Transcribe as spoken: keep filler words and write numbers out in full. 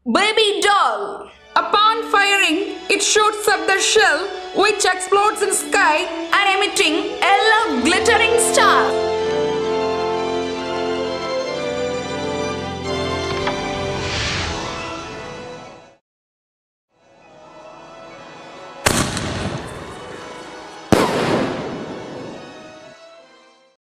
Baby doll. Upon firing, it shoots up the shell which explodes in sky